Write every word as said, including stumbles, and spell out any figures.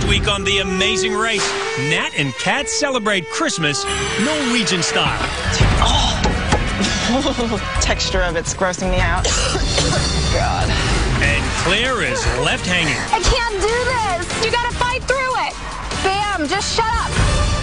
week on The Amazing Race, Nat and Kat celebrate Christmas Norwegian style. Oh. Texture of it's grossing me out. God. And Claire is left hanging. I can't do this. You gotta fight through it. Bam, just shut up.